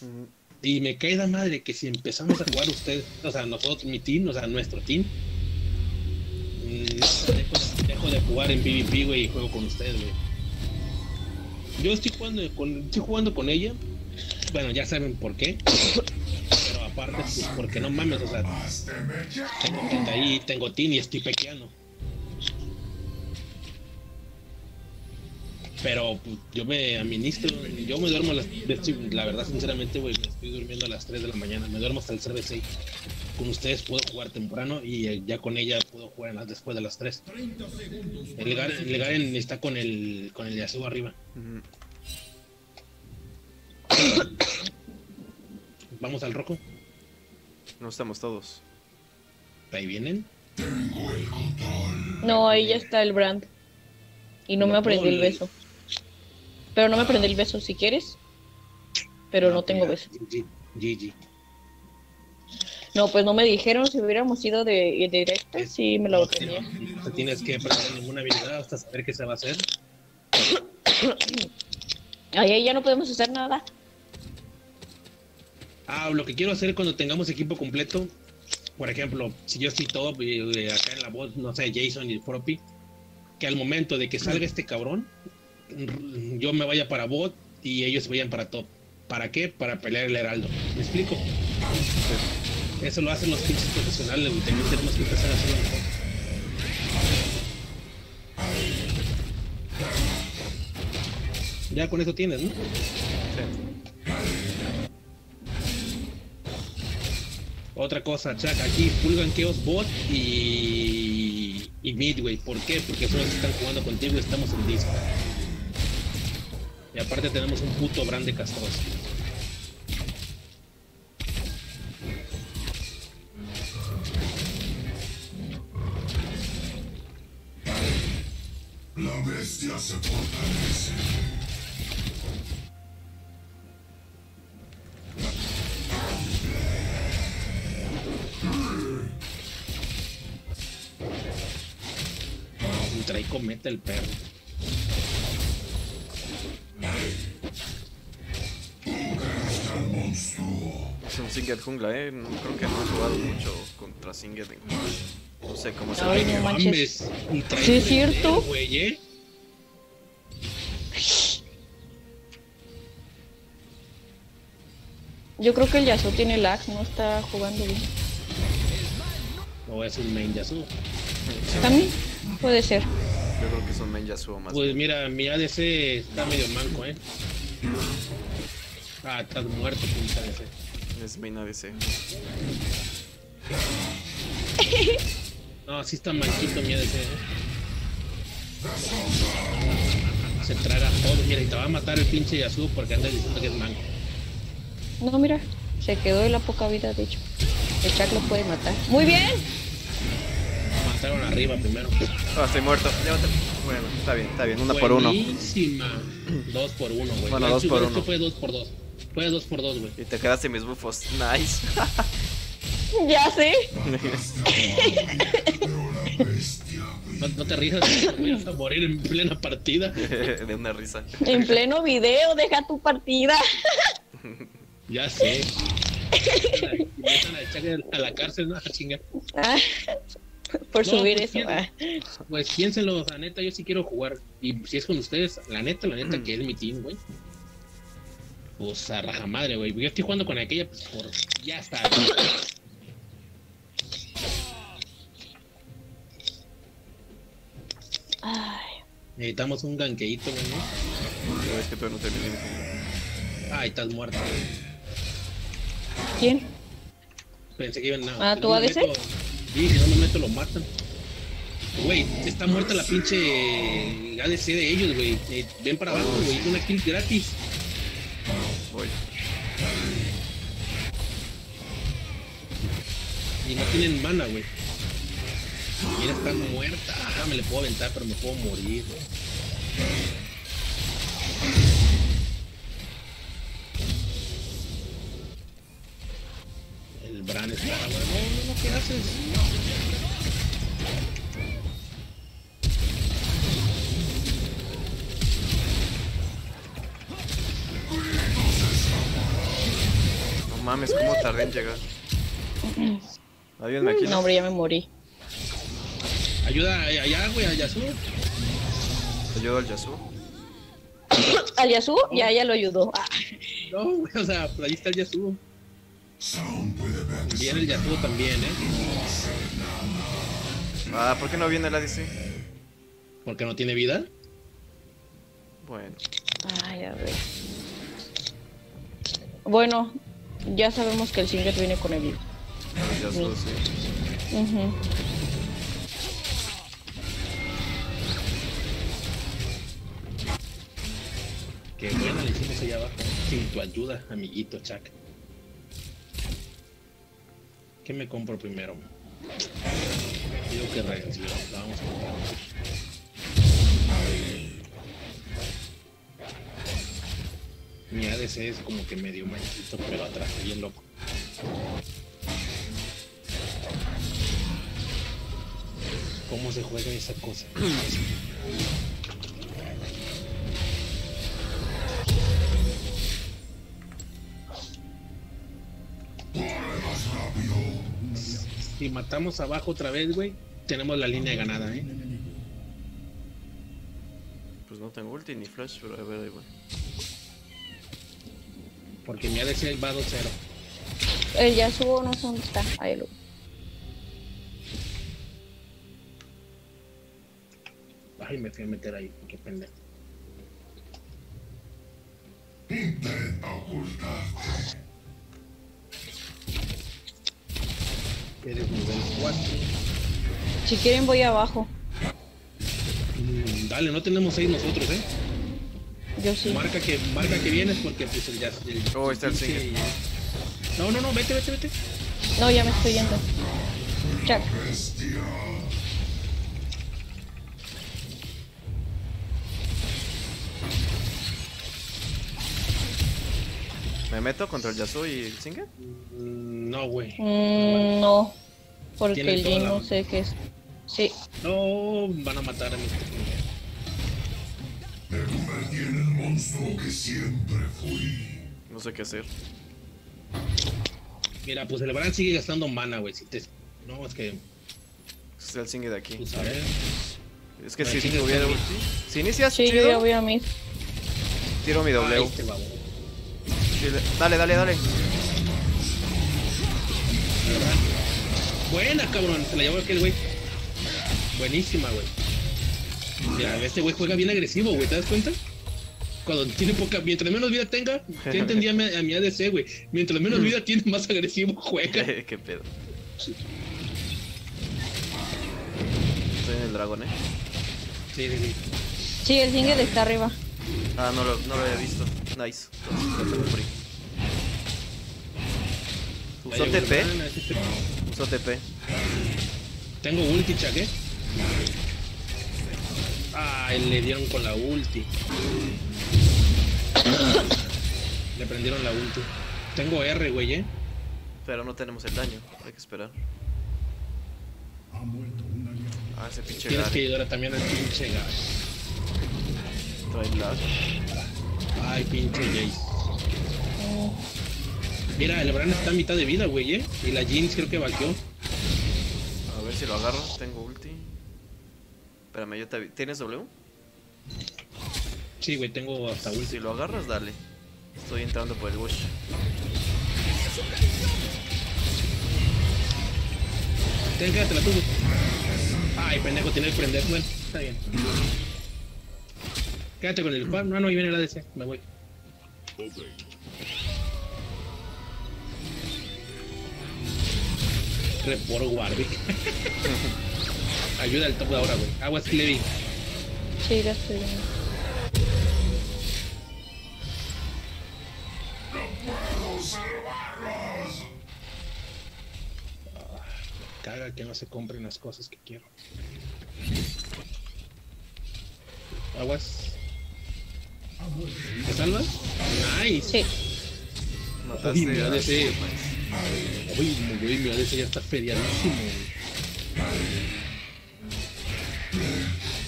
Y me cae la madre que si empezamos a jugar ustedes, o sea, nosotros, mi team, o sea, nuestro team, dejo de jugar en PvP, güey, y juego con ustedes, güey. Yo estoy jugando con ella, bueno, ya saben por qué, pero aparte, pues, porque no mames, o sea, tengo team y estoy pequeando. Pero pues, yo me administro, yo me duermo la verdad, sinceramente, güey, me estoy durmiendo a las 3 de la mañana, me duermo hasta el CB6. Con ustedes puedo jugar temprano y ya con ella puedo jugar después de las 3. El Garen está con el Yasuo arriba. Vamos al rojo. No estamos todos. Ahí vienen. No, ahí ya está el Brand. Y no me aprendí el beso. Pero no me aprendí el beso si quieres. Pero no tengo beso. GG. No, pues no me dijeron si hubiéramos ido de directo. Sí, me lo tenía. No tienes que aprender ninguna habilidad hasta saber qué se va a hacer. Ahí ya no podemos hacer nada. Lo que quiero hacer cuando tengamos equipo completo, por ejemplo, si yo estoy top y acá en la bot, no sé, Jason y Froppy, que al momento de que salga este cabrón, yo me vaya para bot y ellos vayan para top. ¿Para qué? Para pelear el heraldo. ¿Me explico? Eso lo hacen los pinches profesionales, güey. También tenemos que empezar a hacerlo mejor. Ya con eso tienes, ¿no? Sí. Otra cosa, Chuck, aquí full gankeos bot y mid, güey. ¿Por qué? Porque son los que están jugando contigo y estamos en disco. Y aparte tenemos un puto brand de castroso. La bestia se fortalece. Trae cometa el perro. Es un Singed jungla, no creo que no he jugado mucho contra Singed. No sé cómo se Ay, ve. no manches. Trae Sí, es cierto. Güey, Yo creo que el Yasuo tiene lag, no está jugando bien. O es un main Yasuo. También puede ser. Yo creo que son main Yasuo más. Pues mira, mi ADC está medio manco, estás muerto, pinche ADC. Es main ADC. No, sí está manquito mi ADC, Se traga todo, mira, y te va a matar el pinche Yasuo porque andas diciendo que es manco. No, mira, se quedó de la poca vida, de hecho. El Chuck lo puede matar. ¡Muy bien! Mataron arriba primero. Estoy muerto. Llévatelo. Bueno, está bien, 1 por 1. Buenísima. 2 por 1, güey. Bueno, 2 por 1. Fue 2 por 2. Fue 2 por 2, güey. Y te quedaste mis bufos. Nice. Ya sé. No te rías, vas a morir en plena partida. De una risa. En pleno video, deja tu partida. Ya sé. Empiezan a echar a la cárcel, ¿no? A chingar. Por subir pues, eso. Pues piénsenlo, la neta, yo sí quiero jugar. Y si es con ustedes, la neta, que es mi team, güey. Pues a raja madre, güey. Yo estoy jugando con aquella, pues por. Ya está, güey. Necesitamos un ganqueíto, güey, ¿no? Pero es que todavía no terminé. Ay, estás muerto. ¿Quién? Pensé que iban a... ¿Tu ADC? Sí, si no me meto lo matan. Güey, está muerta la pinche ADC de ellos, güey. Ven para abajo, güey. Una kill gratis. Voy. Y no tienen mana, güey. Mira, está muerta. Me le puedo aventar, pero me puedo morir. El Bran está... No, ¿qué haces? No mames, cómo tardé en llegar. Ayúdenme aquí. No, hombre, ya me morí. Ayuda allá, güey, a Yasuo. Ayudo al Yasuo. ¿Al Yasuo? Ya lo ayudó. Ah, No, güey, o sea, ahí está el Yasuo. Sound puede ver Viene el Yasuo también, Ah, ¿por qué no viene el ADC? Porque no tiene vida. Bueno, ay, a ver. Bueno, ya sabemos que el Singed viene con el... el Yasuo sí. Ujú. Qué bueno le hicimos allá abajo. Sin tu ayuda, amiguito Chuck. ¿Qué me compro primero? Digo que reacción. La vamos a comprar. Mi ADC es como que medio manchito, pero atrás, bien loco. ¿Cómo se juega esa cosa? Si matamos abajo otra vez, güey, tenemos la línea ganada, ¿eh? Pues no tengo ulti ni flash, pero a ver, ahí voy. Porque mi ADC va 2-0. El Yasuo no sé dónde está. Ahí lo... Ay, me fui a meter ahí, qué pendejo. intenta ocultarte. Eres nivel 4. Si quieren voy abajo. Dale, no tenemos 6 nosotros, ¿eh? Yo sí. Marca que vienes porque pues el ya... Oh, está el sí. Singed. No, vete. No, ya me estoy yendo. Chuck. Bestia. ¿Me meto contra el Yasuo y el Singed? No, güey. No. Porque Tiene el toda Jin la- no sé qué es. Sí. No, van a matar a mi... Me convertí en el monstruo que siempre fui. No sé qué hacer. Mira, pues el Bran sigue gastando mana, güey. Si te... No, es que... Está el Singed aquí. Pues a ver... Es que No, si el Singed tuviera está ulti. Si inicias Sí, yo chido, ya voy a mí. tiro mi W. Ay, este babo. Sí, dale. El Bran. Buena, cabrón. Se la llevó aquel güey. Buenísima, güey. Mira, este güey juega bien agresivo, güey. ¿Te das cuenta? Cuando tiene poca... Mientras menos vida tenga... Ya entendí a mi ADC, güey. Mientras menos vida tiene, más agresivo juega. Qué pedo. Estoy en el dragón, Sí. Sí, el Singed está arriba. Ah, no lo había visto. Nice. Entonces, lo cubrí. Ya Usó llegó el TP. Bran, a este- Usó TP. Tengo ulti, chaque. Ay, le dieron con la ulti. Le prendieron la ulti. Tengo R, güey, Pero no tenemos el daño. Hay que esperar. Ah, ese pinche Tienes que Gary. ayudar también al pinche Gary. Trae lag. Ay, pinche Jace. Mira, el Bran está a mitad de vida, güey, Y la Jinx creo que vaqueó. A ver si lo agarro. Tengo ulti. Espérame, yo te ¿tienes W? Sí, güey, tengo hasta ulti. Si lo agarras, dale. Estoy entrando por el bush. Quédatela tú, güey. Ay, pendejo, tiene que prender. Bueno, está bien. Quédate con el par. No, ahí viene el ADC. Me voy. Report Warwick. Ayuda al top de ahora, güey. Aguas Clevy. Sí, ya estoy viendo. Caga que no se compren las cosas que quiero. Aguas. ¿Te salvas? Nice. Sí. Mataste Uy, mi a- ADC. Uy, güey, mi ADC ya está feriadísimo.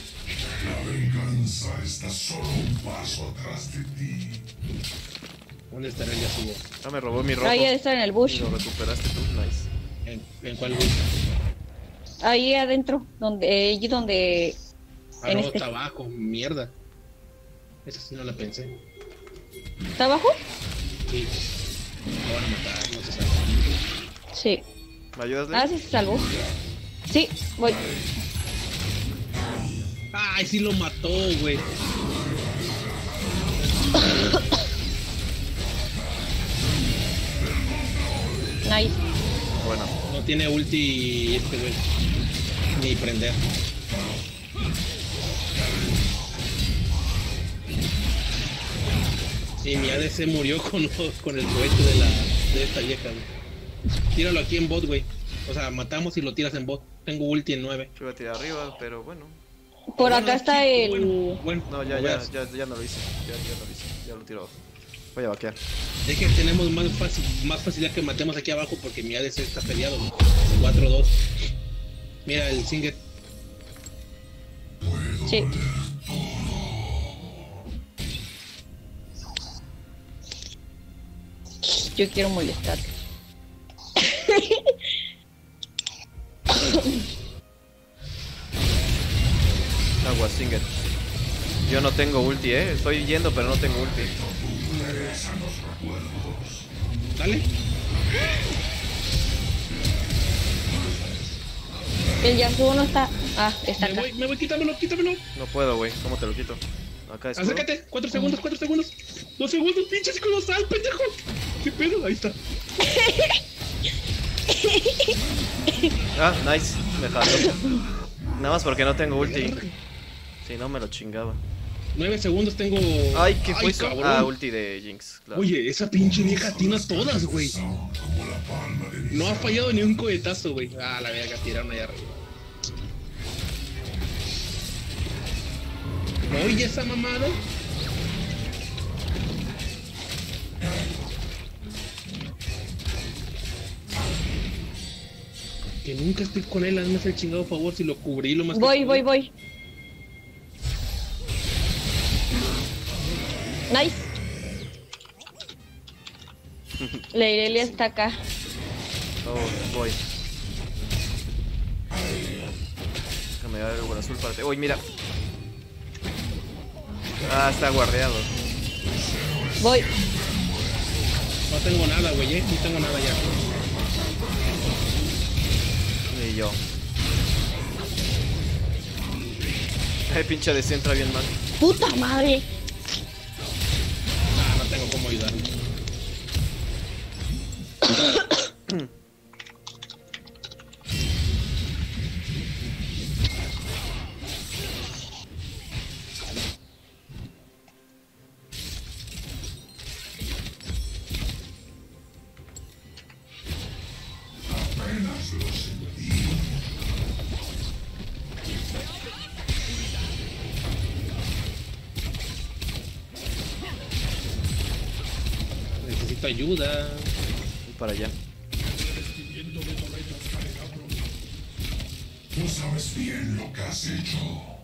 La venganza está solo un paso atrás de ti. ¿Dónde estará el Yasuo? Ah, me robó mi rojo. Ahí debe estar en el Y bush. lo recuperaste tú, nice. ¿En cuál gusta? Ahí adentro, donde Ah, en no, este. está abajo, mierda. Esa sí no la pensé. ¿Está abajo? Sí. Lo van a matar, no se sabe. Sí. ¿Me ayudas, Ley? Ah, sí se salvó. Sí, voy. Ay, sí lo mató, güey. Nice. Bueno, No tiene ulti este güey. Ni prender. Y mi ADC murió con el cohete de esta vieja, güey. Tíralo aquí en bot, güey. O sea, matamos y lo tiras en bot. Tengo ulti en 9. yo iba a tirar arriba, pero bueno. Por Bueno, acá está sí, el... Bueno, No, lo veas. ya no lo hice. Ya lo hice. Ya lo tiro abajo. Voy a vaquear. Es que tenemos más facilidad que matemos aquí abajo porque mi ADC está peleado, güey. 4-2. Mira el Singed. Sí. Yo quiero molestar. Agua, Singer. Yo no tengo ulti, estoy yendo, pero no tengo ulti. Dale. El Yasuo no está... Ah, está acá. Me voy, quítamelo. No puedo, güey. ¿Cómo te lo quito? Acá es. Acércate, 4 segundos. 2 segundos, pinche colosal, pendejo. ¿Qué pedo? Ahí está. Ah, nice. Me jaló. Nada más porque no tengo ulti. Si no, me lo chingaba. 9 segundos tengo. Ay, ¿qué fue eso? cabrón. Ah, ulti de Jinx. Claro. Oye, esa pinche vieja atina todas, güey. No ha fallado ni un cohetazo, güey. Ah, la verga, tiraron allá arriba. Oye, esa mamada. Que nunca estoy con él, hazme el chingado favor si lo cubrí lo más que pude. Voy. Nice. La Irelia está acá. Oh, voy. Déjame dar el azul para ti. Uy, mira. Ah, está guardeado. Voy. No tengo nada, güey, no tengo nada ya. Y yo. Pinche DC entra bien mal. ¡Puta madre! Ah, no tengo cómo ayudarme. Necesito ayuda. Y para allá. Tú sabes bien lo que has hecho.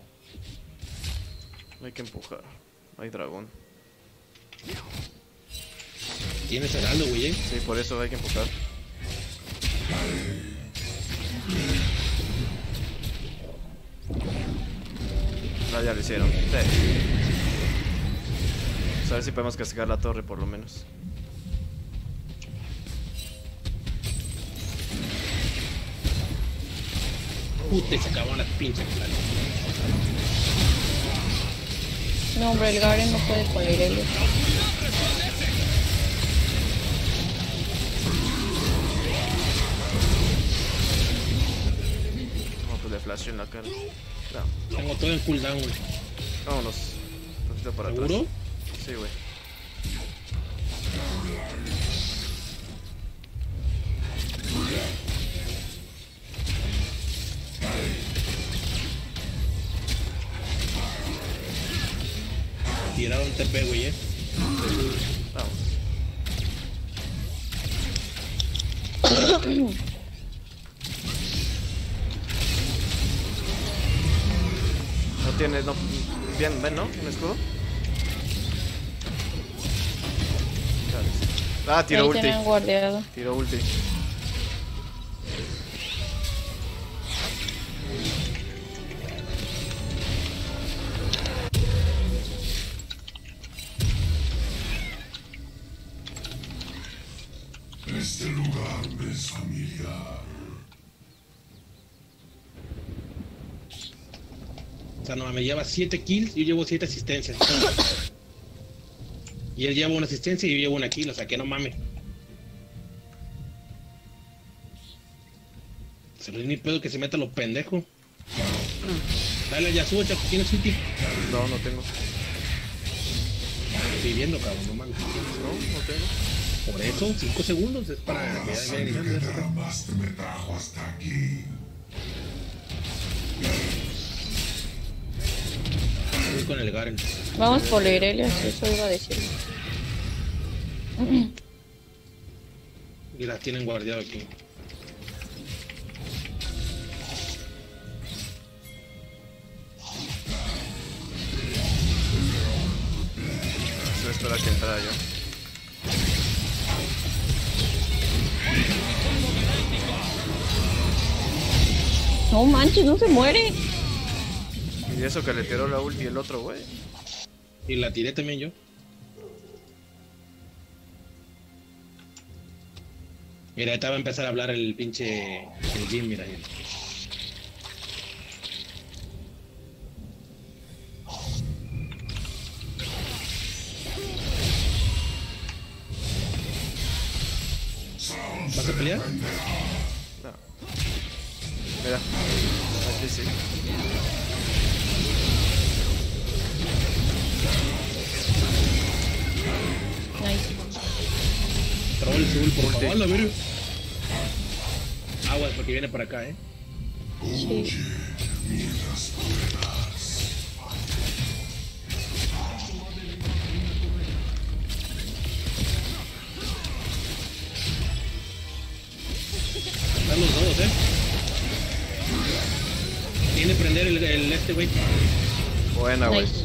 Hay que empujar. Hay dragón. Tienes heraldo, güey, Sí, por eso hay que empujar. Ah, ya lo hicieron. Sí. Vamos a ver si podemos castigar la torre por lo menos. Puta, se acabaron las pinches planas. No, hombre, el Garen no puede con la Irelia. No, pues le flash en la cara. No, Tengo todo en cooldown, güey. vámonos. Un poquito para atrás. ¿Seguro? Sí, güey. Tiraron TP, güey, Vamos. No tiene, no. Bien, ven, ¿no? ¿Un escudo? Dale. Ah, tiró Ahí ulti. tienen guardiado. Tiró ulti. Este lugar me es familiar. O sea, no, me lleva 7 kills, yo llevo 7 asistencias. Y él lleva una asistencia y yo llevo una kill, o sea que no mames. Se le ni pedo que se meta los pendejos. Dale a Yasuo, chato, ¿tienes ulti? No, no tengo. Estoy viendo, cabrón, no mames. No, no tengo. Por eso, 5 segundos es para que La ya sangre que derramaste me trajo hasta aquí. voy con el Garen. Vamos por la Irelia, eso iba a decir. Y las tienen guardiado aquí. Solo espera que entrara yo. No manches, no se muere. Y eso que le tiró la ulti el otro, güey. Y la tiré también yo. Mira, ahorita va a empezar a hablar el pinche... el Jim, mira. ¿Vas a pelear? No. Mira. Aquí sí. Nice. Troll, Zul, por Ulti. favor, la verga. Aguas, porque viene para acá, Sí. Mientras puedas. Están los dos, Tiene que prender el este, güey. Buena, güey. Nice.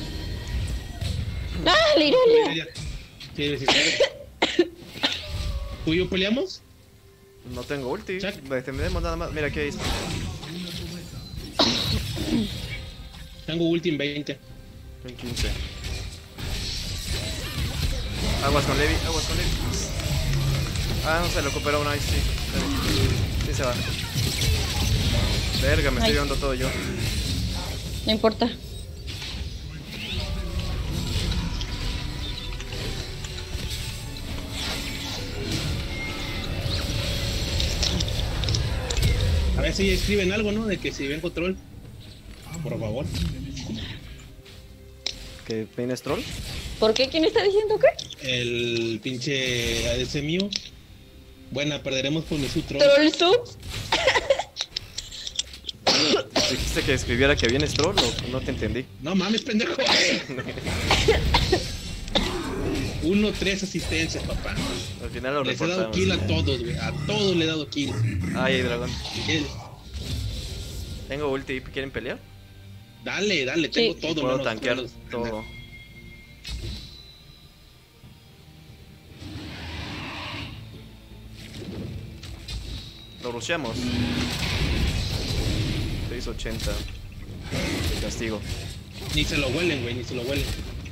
¡Ah, la Irelia! Sí, sí, sí. ¿Tú y yo peleamos? No tengo ulti. Check. Tenemos nada más. Mira, aquí hay. Tengo ulti en 20. En 15. Aguas con Levi, aguas con Levi. Ah, no se lo cooperó una vez, sí. Sí se va. Verga, me estoy Ay. llevando todo yo. No importa. A ver si escriben algo, ¿no? De que si ven control. Por favor. ¿Que vienes troll? ¿Por qué? ¿Quién está diciendo qué? El pinche ADC mío. Buena, perderemos por mi troll. ¿Troll sub? Dijiste que escribiera que vienes troll o no te entendí. No mames, pendejo. 1-3 asistencias, papá. Al final lo Les he dado reportamos. kill a todos, güey. A todos le he dado kill. Ay, dragón. Él, Tengo ulti, ¿quieren pelear? Dale, dale, tengo Sí. todo. Puedo menos tanquear trolls. todo. Lo rusheamos. 680. De castigo. Ni se lo huelen, güey, ni se lo huelen.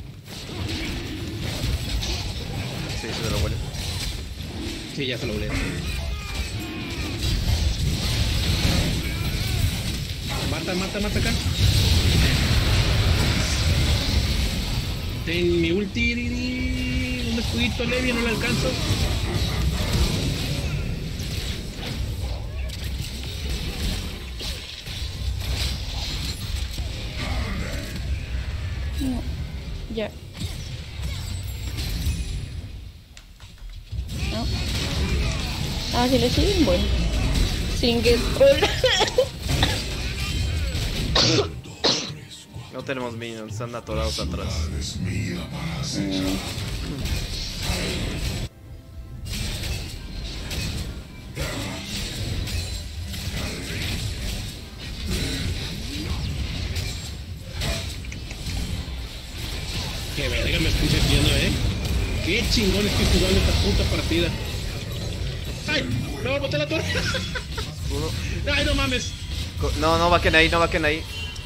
Sí, se lo huele. Sí, ya se lo huelen. Mata, mata, mata acá. Ten mi ulti. Un escudito Levi, no le alcanzo. No. Ya. No. Ah, si le siguen, bueno. Sin que troll. No tenemos minions, están atorados atrás. Es mía para acechar. Qué verga me estoy sintiendo, Qué chingón estoy jugando esta puta partida. ¡Ay! ¡No, boté la torre! ¡Ay, no mames! No, no bajen ahí, no bajen ahí.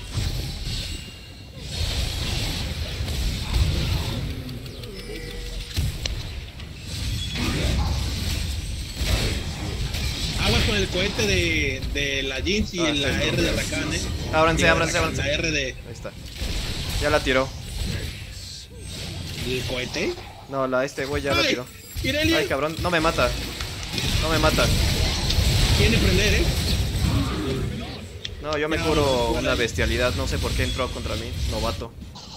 Aguas con el cohete de la Jinx y la sí, R de Rakan, Ábranse, Y ábranse, la ábranse. R de... Ahí está. Ya la tiró. ¿El cohete? No, este güey ya la ¡Ay! tiró. Irelia. Ay, cabrón, no me mata. No me mata. Tiene prender, No, yo me Ya, curo vamos, una vale. bestialidad. No sé por qué entró contra mí. Novato.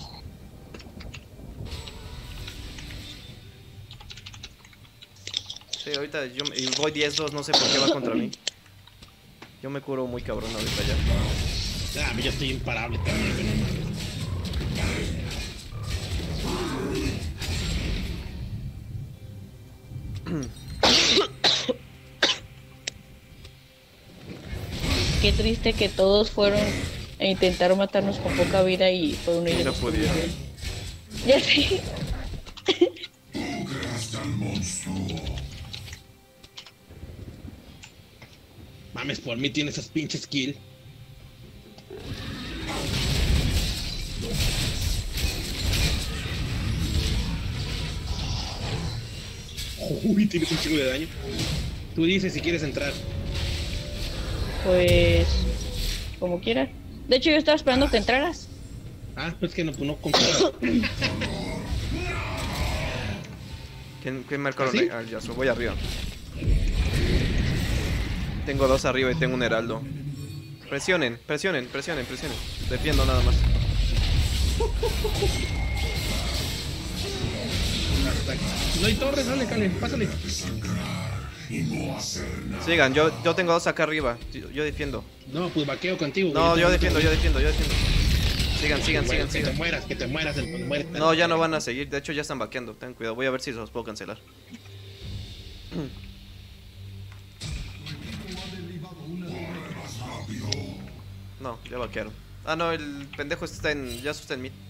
Sí, ahorita y voy 10-2. No sé por qué va contra mí. Yo me curo muy cabrón ahorita ya. Ah, yo estoy imparable también, güey, no mames. Qué triste que todos fueron a intentar matarnos con poca vida y fueron ellos. No los que pudieron. murieron. Ya sé. Creaste al monstruo. Mames, por mí tiene esas pinches kills. Uy, tienes un chingo de daño. Tú dices si quieres entrar. Pues como quieras. De hecho yo estaba esperando que entraras. Ah, pues que no concuerdo. ¿Quién marcaron ¿Ah, sí? ahí? Ah, ya, voy arriba. Tengo 2 arriba y tengo un heraldo. Presionen, presionen, presionen, presionen. Defiendo nada más. No hay torres, dale, Cale, pásale. Y no hacer nada. Sigan, yo tengo 2 acá arriba. Yo defiendo. No, pues vaqueo contigo. No, güey. yo defiendo, yo defiendo, yo defiendo. Sigan, sigan, Bueno, sigan, sigan. que te mueras, mueres. No, ya no van a seguir. De hecho, ya están vaqueando. Ten cuidado. Voy a ver si los puedo cancelar. No, ya vaquearon. Ah, no, el pendejo está en... Yasuo está en mid.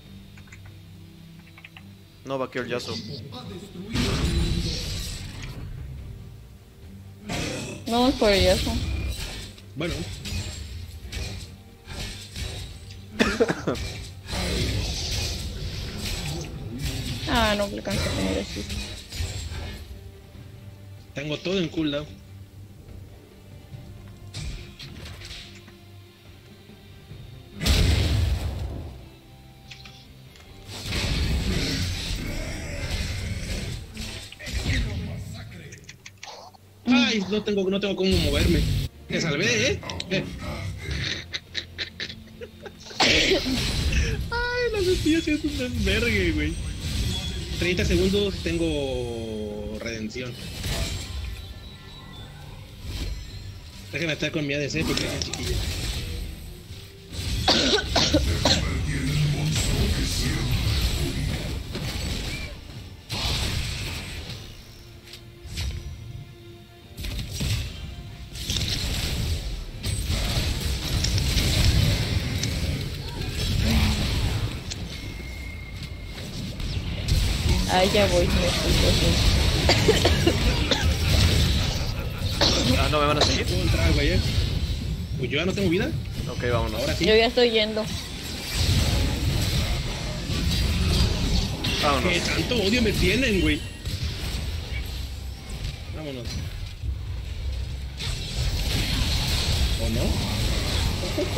No vaqueó el Yasuo. Vamos por el Yasuo. Bueno, Ah, no le alcanza a tener así. tengo todo en cooldown. Ay, no tengo cómo moverme. Me salvé, Ay, las estoy haciendo un desvergue, güey. 30 segundos tengo redención. Déjenme estar con mi ADC porque es chiquilla. Ahí ya voy, me estoy cogiendo. Ah, ¿no me van a seguir? ¿Puedo entrar, güey? Pues yo ya no tengo vida. Ok, vámonos. Ahora sí. Yo ya estoy yendo. Vámonos. ¿Qué tanto odio me tienen, güey? Vámonos. ¿O no?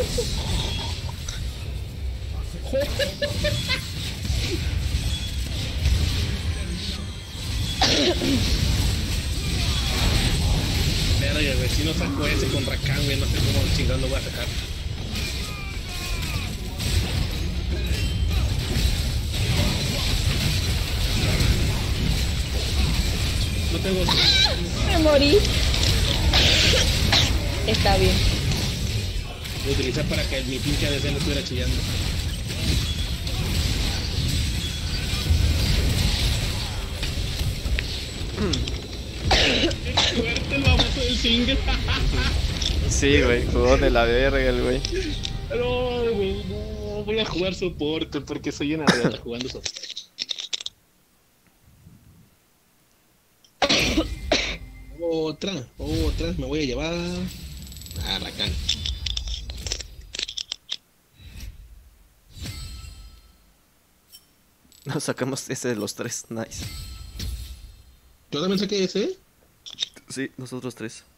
Verga, güey, si no saco ese con Rakan, güey, no sé cómo chingando voy a sacar. No tengo... Me morí. Está bien. Voy a utilizar para que mi pinche ADC no estuviera chillando. ¡Qué suerte el baboso del single! Sí, güey, jugó de la verga el güey. No, güey, no, voy a jugar soporte porque soy una reata jugando soporte. Otra, me voy a llevar a Rakan. Nos sacamos ese de los tres. Nice. Yo también saqué ese. Sí, nosotros tres.